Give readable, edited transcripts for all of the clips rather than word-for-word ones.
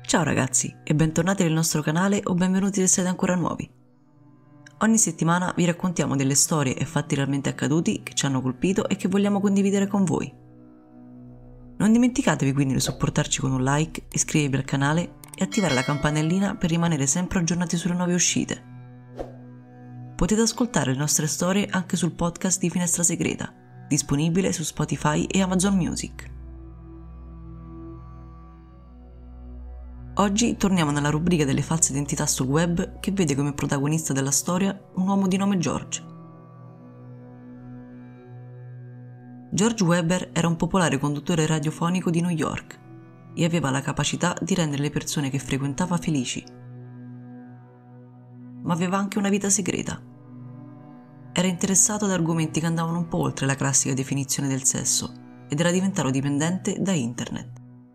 Ciao ragazzi e bentornati nel nostro canale o benvenuti se siete ancora nuovi. Ogni settimana vi raccontiamo delle storie e fatti realmente accaduti che ci hanno colpito e che vogliamo condividere con voi. Non dimenticatevi quindi di supportarci con un like, iscrivervi al canale e attivare la campanellina per rimanere sempre aggiornati sulle nuove uscite. Potete ascoltare le nostre storie anche sul podcast di Finestra Segreta, disponibile su Spotify e Amazon Music. Oggi torniamo nella rubrica delle false identità sul web che vede come protagonista della storia un uomo di nome George. George Weber era un popolare conduttore radiofonico di New York e aveva la capacità di rendere le persone che frequentava felici. Ma aveva anche una vita segreta. Era interessato ad argomenti che andavano un po' oltre la classica definizione del sesso ed era diventato dipendente da internet.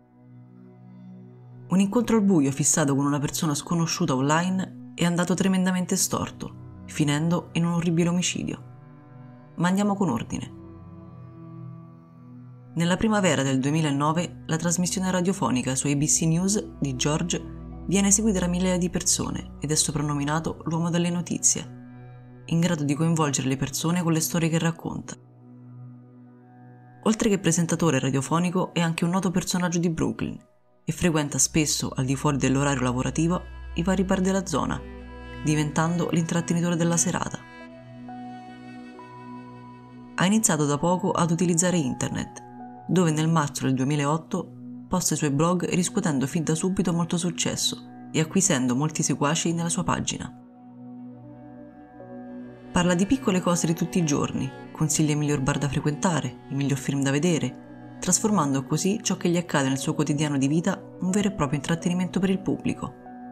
Un incontro al buio fissato con una persona sconosciuta online è andato tremendamente storto, finendo in un orribile omicidio. Ma andiamo con ordine. Nella primavera del 2009 la trasmissione radiofonica su ABC News di George viene seguita da migliaia di persone ed è soprannominato l'uomo delle notizie, in grado di coinvolgere le persone con le storie che racconta. Oltre che presentatore radiofonico è anche un noto personaggio di Brooklyn e frequenta spesso, al di fuori dell'orario lavorativo, i vari bar della zona, diventando l'intrattenitore della serata. Ha iniziato da poco ad utilizzare internet, dove nel marzo del 2008 posta i suoi blog riscuotendo fin da subito molto successo e acquisendo molti seguaci nella sua pagina. Parla di piccole cose di tutti i giorni, consiglia i miglior bar da frequentare, i miglior film da vedere, trasformando così ciò che gli accade nel suo quotidiano di vita in un vero e proprio intrattenimento per il pubblico.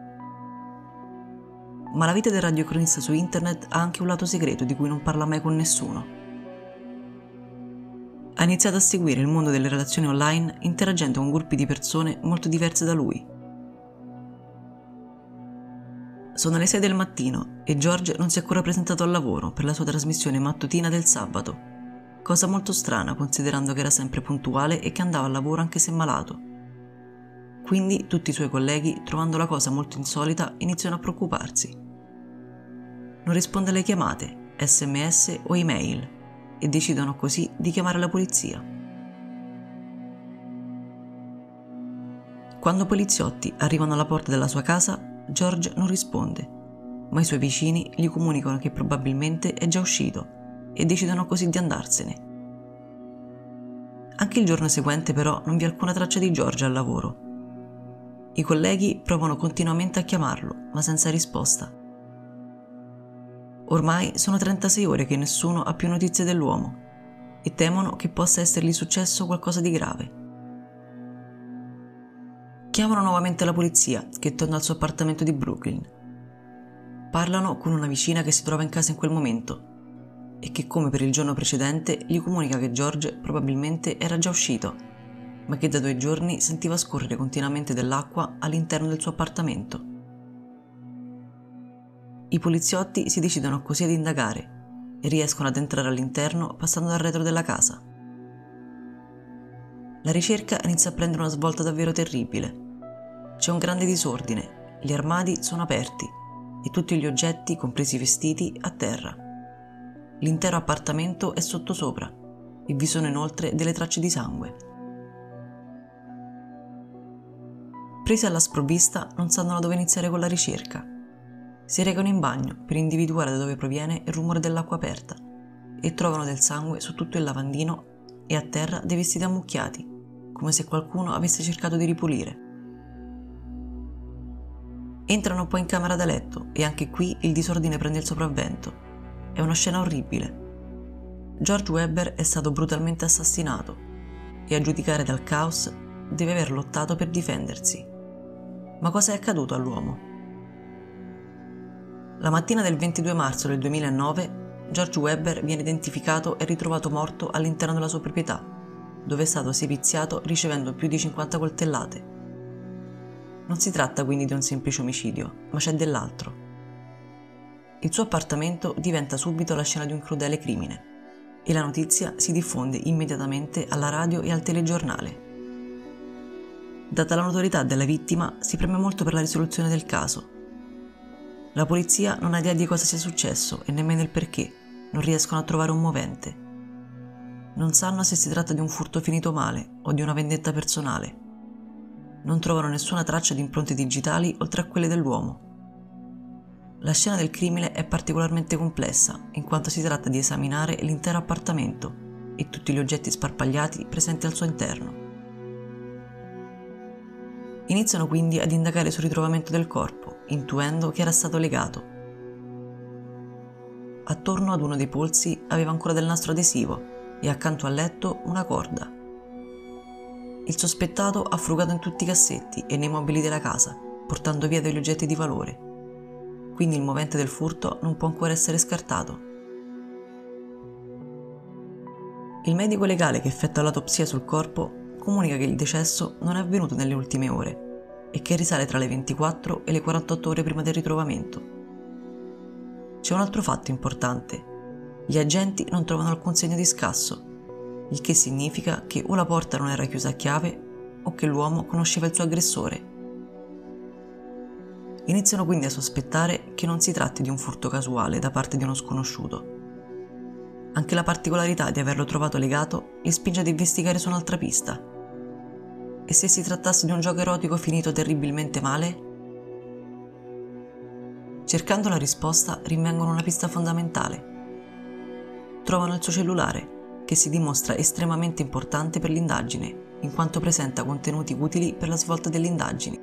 Ma la vita del radiocronista su internet ha anche un lato segreto di cui non parla mai con nessuno. Ha iniziato a seguire il mondo delle relazioni online interagendo con gruppi di persone molto diverse da lui. Sono le 6 del mattino e George non si è ancora presentato al lavoro per la sua trasmissione mattutina del sabato. Cosa molto strana considerando che era sempre puntuale e che andava al lavoro anche se malato. Quindi tutti i suoi colleghi, trovando la cosa molto insolita, iniziano a preoccuparsi. Non risponde alle chiamate, SMS o email e decidono così di chiamare la polizia. Quando poliziotti arrivano alla porta della sua casa, George non risponde, ma i suoi vicini gli comunicano che probabilmente è già uscito e decidono così di andarsene. Anche il giorno seguente però non vi è alcuna traccia di George al lavoro. I colleghi provano continuamente a chiamarlo, ma senza risposta. Ormai sono 36 ore che nessuno ha più notizie dell'uomo e temono che possa essergli successo qualcosa di grave. Chiamano nuovamente la polizia, che torna al suo appartamento di Brooklyn. Parlano con una vicina che si trova in casa in quel momento e che, come per il giorno precedente, gli comunica che George probabilmente era già uscito, ma che da 2 giorni sentiva scorrere continuamente dell'acqua all'interno del suo appartamento. I poliziotti si decidono così ad indagare e riescono ad entrare all'interno passando dal retro della casa. La ricerca inizia a prendere una svolta davvero terribile. C'è un grande disordine, gli armadi sono aperti e tutti gli oggetti, compresi i vestiti, a terra. L'intero appartamento è sottosopra e vi sono inoltre delle tracce di sangue. Presi alla sprovvista, non sanno da dove iniziare con la ricerca. Si recano in bagno per individuare da dove proviene il rumore dell'acqua aperta e trovano del sangue su tutto il lavandino e a terra dei vestiti ammucchiati, come se qualcuno avesse cercato di ripulire. Entrano poi in camera da letto e anche qui il disordine prende il sopravvento. È una scena orribile. George Weber è stato brutalmente assassinato e a giudicare dal caos deve aver lottato per difendersi. Ma cosa è accaduto all'uomo? La mattina del 22 marzo del 2009 George Weber viene identificato e ritrovato morto all'interno della sua proprietà, dove è stato seviziato ricevendo più di 50 coltellate. Non si tratta quindi di un semplice omicidio, ma c'è dell'altro. Il suo appartamento diventa subito la scena di un crudele crimine e la notizia si diffonde immediatamente alla radio e al telegiornale. Data la notorietà della vittima, si preme molto per la risoluzione del caso. La polizia non ha idea di cosa sia successo e nemmeno il perché, non riescono a trovare un movente. Non sanno se si tratta di un furto finito male o di una vendetta personale. Non trovano nessuna traccia di impronte digitali oltre a quelle dell'uomo. La scena del crimine è particolarmente complessa, in quanto si tratta di esaminare l'intero appartamento e tutti gli oggetti sparpagliati presenti al suo interno. Iniziano quindi ad indagare sul ritrovamento del corpo, intuendo che era stato legato. Attorno ad uno dei polsi aveva ancora del nastro adesivo e accanto al letto una corda. Il sospettato ha frugato in tutti i cassetti e nei mobili della casa, portando via degli oggetti di valore. Quindi il movente del furto non può ancora essere scartato. Il medico legale che effettua l'autopsia sul corpo comunica che il decesso non è avvenuto nelle ultime ore e che risale tra le 24 e le 48 ore prima del ritrovamento. C'è un altro fatto importante. Gli agenti non trovano alcun segno di scasso, il che significa che o la porta non era chiusa a chiave o che l'uomo conosceva il suo aggressore. Iniziano quindi a sospettare che non si tratti di un furto casuale da parte di uno sconosciuto. Anche la particolarità di averlo trovato legato li spinge ad investigare su un'altra pista. E se si trattasse di un gioco erotico finito terribilmente male? Cercando la risposta rinvengono una pista fondamentale. Trovano il suo cellulare, che si dimostra estremamente importante per l'indagine, in quanto presenta contenuti utili per la svolta delle indagini.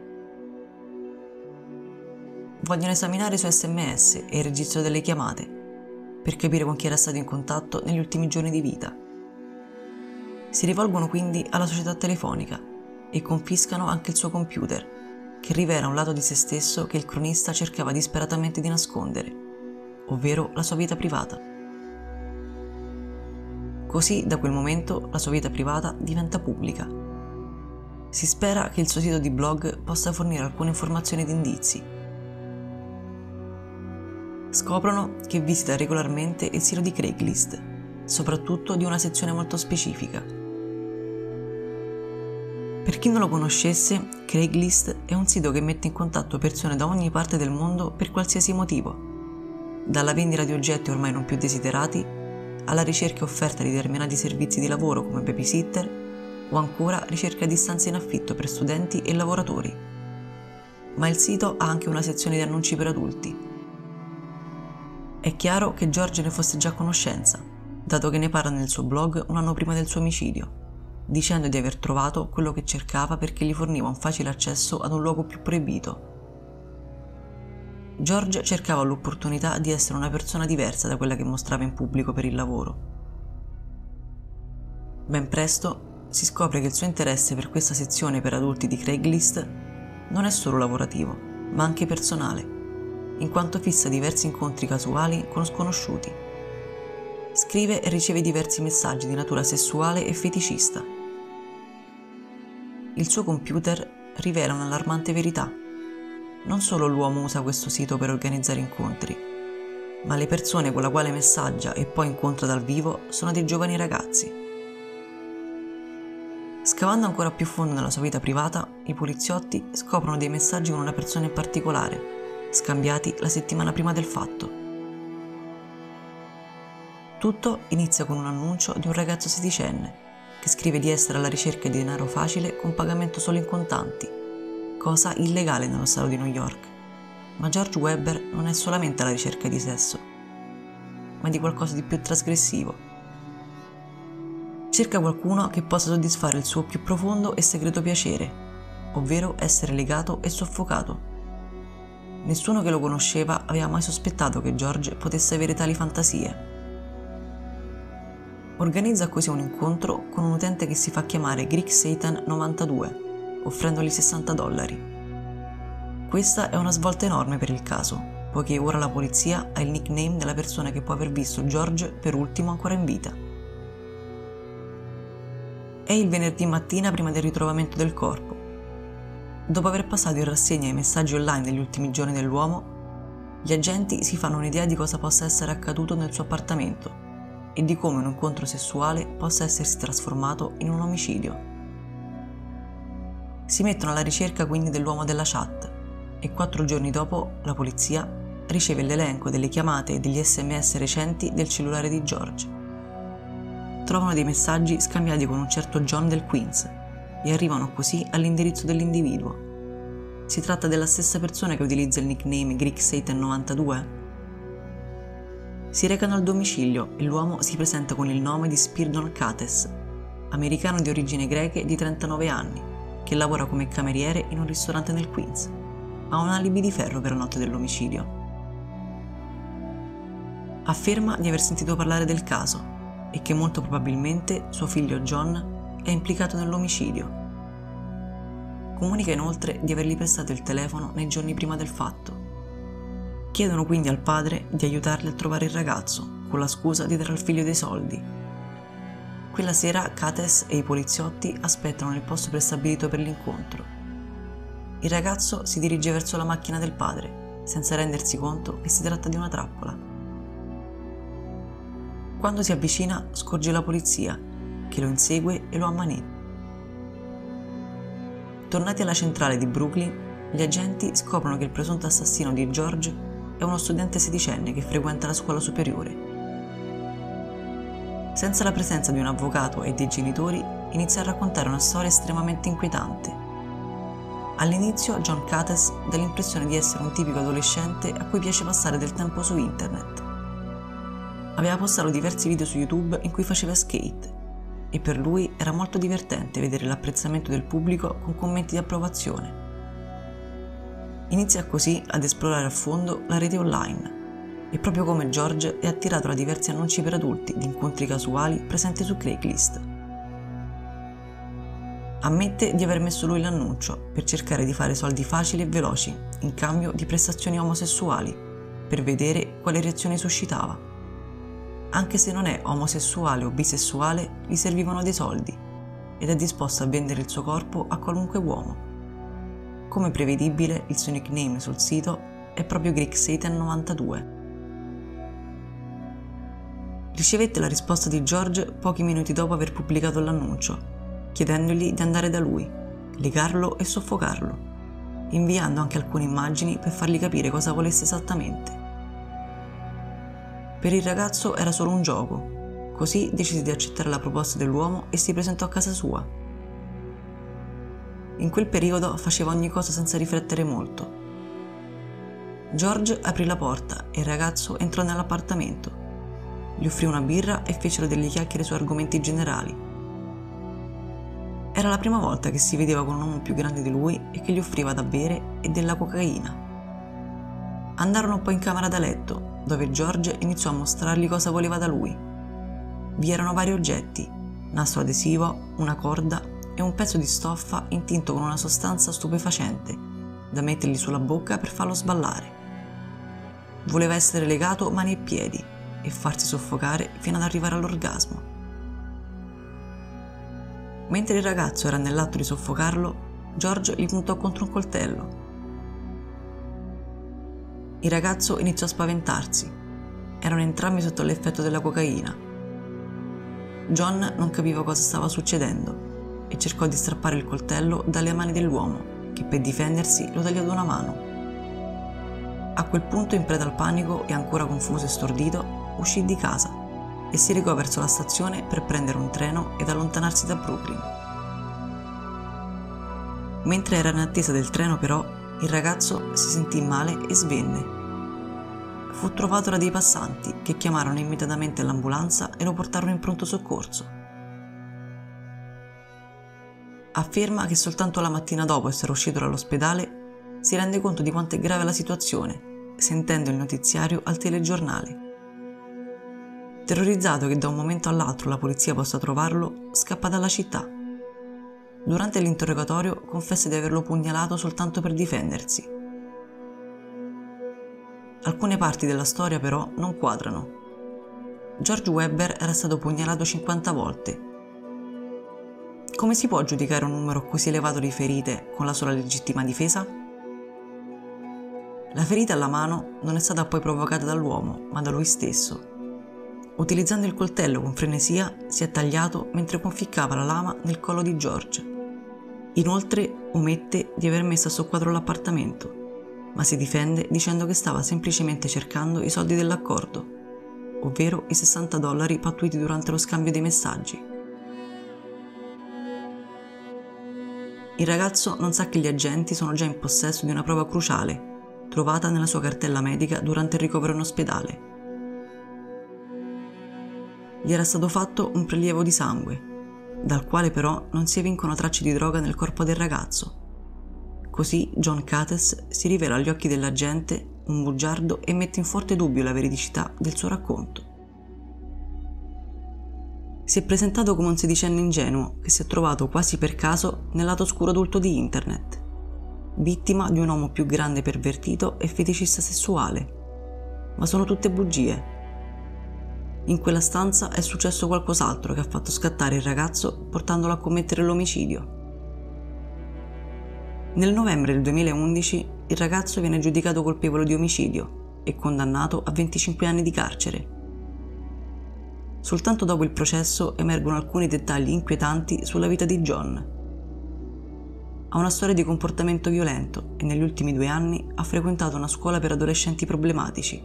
Vogliono esaminare i suoi SMS e il registro delle chiamate, per capire con chi era stato in contatto negli ultimi giorni di vita. Si rivolgono quindi alla società telefonica e confiscano anche il suo computer, che rivela un lato di se stesso che il cronista cercava disperatamente di nascondere, ovvero la sua vita privata. Così, da quel momento, la sua vita privata diventa pubblica. Si spera che il suo sito di blog possa fornire alcune informazioni ed indizi. Scoprono che visita regolarmente il sito di Craigslist, soprattutto di una sezione molto specifica. Per chi non lo conoscesse, Craigslist è un sito che mette in contatto persone da ogni parte del mondo per qualsiasi motivo, dalla vendita di oggetti ormai non più desiderati, alla ricerca e offerta di determinati servizi di lavoro come babysitter, o ancora ricerca di stanze in affitto per studenti e lavoratori. Ma il sito ha anche una sezione di annunci per adulti. È chiaro che George ne fosse già a conoscenza, dato che ne parla nel suo blog un anno prima del suo omicidio, dicendo di aver trovato quello che cercava perché gli forniva un facile accesso ad un luogo più proibito. George cercava l'opportunità di essere una persona diversa da quella che mostrava in pubblico per il lavoro. Ben presto si scopre che il suo interesse per questa sezione per adulti di Craigslist non è solo lavorativo, ma anche personale, in quanto fissa diversi incontri casuali con sconosciuti. Scrive e riceve diversi messaggi di natura sessuale e feticista. Il suo computer rivela un'allarmante verità. Non solo l'uomo usa questo sito per organizzare incontri, ma le persone con le quali messaggia e poi incontra dal vivo sono dei giovani ragazzi. Scavando ancora più fondo nella sua vita privata, i poliziotti scoprono dei messaggi con una persona in particolare, scambiati la settimana prima del fatto. Tutto inizia con un annuncio di un ragazzo sedicenne che scrive di essere alla ricerca di denaro facile con pagamento solo in contanti, cosa illegale nello stato di New York. Ma George Webber non è solamente alla ricerca di sesso, ma di qualcosa di più trasgressivo. Cerca qualcuno che possa soddisfare il suo più profondo e segreto piacere, ovvero essere legato e soffocato. Nessuno che lo conosceva aveva mai sospettato che George potesse avere tali fantasie. Organizza così un incontro con un utente che si fa chiamare Greek Satan 92, offrendogli $60. Questa è una svolta enorme per il caso, poiché ora la polizia ha il nickname della persona che può aver visto George per ultimo ancora in vita. È il venerdì mattina prima del ritrovamento del corpo. Dopo aver passato in rassegna i messaggi online degli ultimi giorni dell'uomo, gli agenti si fanno un'idea di cosa possa essere accaduto nel suo appartamento e di come un incontro sessuale possa essersi trasformato in un omicidio. Si mettono alla ricerca quindi dell'uomo della chat e 4 giorni dopo la polizia riceve l'elenco delle chiamate e degli SMS recenti del cellulare di George. Trovano dei messaggi scambiati con un certo John del Queens e arrivano così all'indirizzo dell'individuo. Si tratta della stessa persona che utilizza il nickname GreekSatan92? Si recano al domicilio e l'uomo si presenta con il nome di Spiridon Kates, americano di origini greche di 39 anni, che lavora come cameriere in un ristorante nel Queens. Ha un alibi di ferro per la notte dell'omicidio. Afferma di aver sentito parlare del caso e che molto probabilmente suo figlio John è implicato nell'omicidio. Comunica inoltre di avergli prestato il telefono nei giorni prima del fatto. Chiedono quindi al padre di aiutarli a trovare il ragazzo, con la scusa di dare al figlio dei soldi. Quella sera Kates e i poliziotti aspettano nel posto prestabilito per l'incontro. Il ragazzo si dirige verso la macchina del padre, senza rendersi conto che si tratta di una trappola. Quando si avvicina scorge la polizia, che lo insegue e lo ammanetta. Tornati alla centrale di Brooklyn, gli agenti scoprono che il presunto assassino di George è uno studente sedicenne che frequenta la scuola superiore. Senza la presenza di un avvocato e dei genitori, inizia a raccontare una storia estremamente inquietante. All'inizio John Kates dà l'impressione di essere un tipico adolescente a cui piace passare del tempo su internet. Aveva postato diversi video su YouTube in cui faceva skate e per lui era molto divertente vedere l'apprezzamento del pubblico con commenti di approvazione. Inizia così ad esplorare a fondo la rete online e proprio come George è attirato da diversi annunci per adulti di incontri casuali presenti su Craigslist. Ammette di aver messo lui l'annuncio per cercare di fare soldi facili e veloci in cambio di prestazioni omosessuali per vedere quale reazione suscitava. Anche se non è omosessuale o bisessuale, gli servivano dei soldi ed è disposto a vendere il suo corpo a qualunque uomo. Come prevedibile, il suo nickname sul sito è proprio GreekSatan92. Ricevette la risposta di George pochi minuti dopo aver pubblicato l'annuncio, chiedendogli di andare da lui, legarlo e soffocarlo, inviando anche alcune immagini per fargli capire cosa volesse esattamente. Per il ragazzo era solo un gioco, così decise di accettare la proposta dell'uomo e si presentò a casa sua. In quel periodo faceva ogni cosa senza riflettere molto. George aprì la porta e il ragazzo entrò nell'appartamento. Gli offrì una birra e fecero delle chiacchiere su argomenti generali. Era la prima volta che si vedeva con un uomo più grande di lui e che gli offriva da bere e della cocaina. Andarono poi in camera da letto, dove George iniziò a mostrargli cosa voleva da lui. Vi erano vari oggetti, nastro adesivo, una corda e un pezzo di stoffa intinto con una sostanza stupefacente, da mettergli sulla bocca per farlo sballare. Voleva essere legato mani e piedi e farsi soffocare fino ad arrivare all'orgasmo. Mentre il ragazzo era nell'atto di soffocarlo, George gli puntò contro un coltello. Il ragazzo iniziò a spaventarsi. Erano entrambi sotto l'effetto della cocaina. John non capiva cosa stava succedendo e cercò di strappare il coltello dalle mani dell'uomo, che per difendersi lo tagliò da una mano. A quel punto, in preda al panico e ancora confuso e stordito, uscì di casa e si recò verso la stazione per prendere un treno ed allontanarsi da Brooklyn. Mentre era in attesa del treno, però, il ragazzo si sentì male e svenne. Fu trovato da dei passanti che chiamarono immediatamente l'ambulanza e lo portarono in pronto soccorso. Afferma che soltanto la mattina dopo essere uscito dall'ospedale si rende conto di quanto è grave la situazione, sentendo il notiziario al telegiornale. Terrorizzato che da un momento all'altro la polizia possa trovarlo, scappa dalla città. Durante l'interrogatorio confessa di averlo pugnalato soltanto per difendersi. Alcune parti della storia però non quadrano. George Webber era stato pugnalato 50 volte. Come si può giudicare un numero così elevato di ferite con la sola legittima difesa? La ferita alla mano non è stata poi provocata dall'uomo, ma da lui stesso. Utilizzando il coltello con frenesia, si è tagliato mentre conficcava la lama nel collo di George. Inoltre omette di aver messo a soqquadro l'appartamento, ma si difende dicendo che stava semplicemente cercando i soldi dell'accordo, ovvero i $60 pattuiti durante lo scambio dei messaggi. Il ragazzo non sa che gli agenti sono già in possesso di una prova cruciale, trovata nella sua cartella medica durante il ricovero in ospedale. Gli era stato fatto un prelievo di sangue, dal quale però non si evincono tracce di droga nel corpo del ragazzo. Così John Cates si rivela agli occhi dell'agente un bugiardo e mette in forte dubbio la veridicità del suo racconto. Si è presentato come un sedicenne ingenuo che si è trovato quasi per caso nel lato oscuro adulto di internet, vittima di un uomo più grande pervertito e feticista sessuale. Ma sono tutte bugie. In quella stanza è successo qualcos'altro che ha fatto scattare il ragazzo portandolo a commettere l'omicidio. Nel novembre del 2011 il ragazzo viene giudicato colpevole di omicidio e condannato a 25 anni di carcere. Soltanto dopo il processo emergono alcuni dettagli inquietanti sulla vita di John. Ha una storia di comportamento violento e negli ultimi 2 anni ha frequentato una scuola per adolescenti problematici.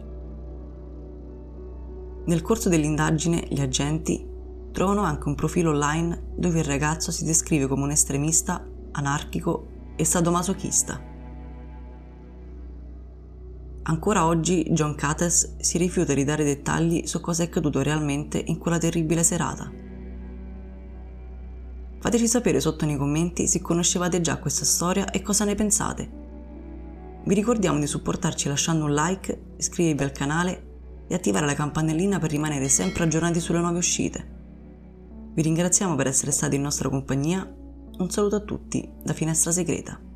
Nel corso dell'indagine gli agenti trovano anche un profilo online dove il ragazzo si descrive come un estremista, anarchico e sadomasochista. Ancora oggi John Cates si rifiuta di dare dettagli su cosa è accaduto realmente in quella terribile serata. Fateci sapere sotto nei commenti se conoscevate già questa storia e cosa ne pensate. Vi ricordiamo di supportarci lasciando un like, iscrivervi al canale e attivare la campanellina per rimanere sempre aggiornati sulle nuove uscite. Vi ringraziamo per essere stati in nostra compagnia. Un saluto a tutti da Finestra Segreta.